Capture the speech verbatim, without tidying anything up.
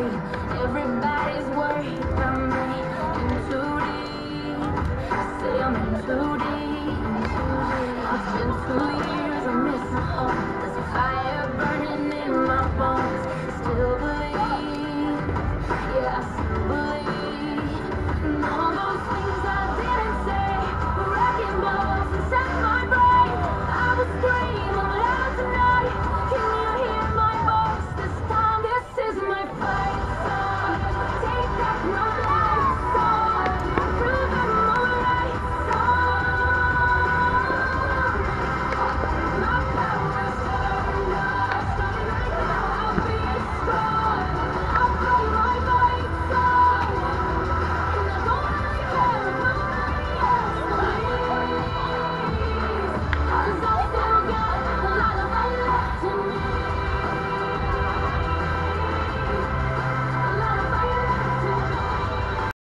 Everybody's worried about me. In too deep. Say I'm in too deep. It's been two years, I miss my home.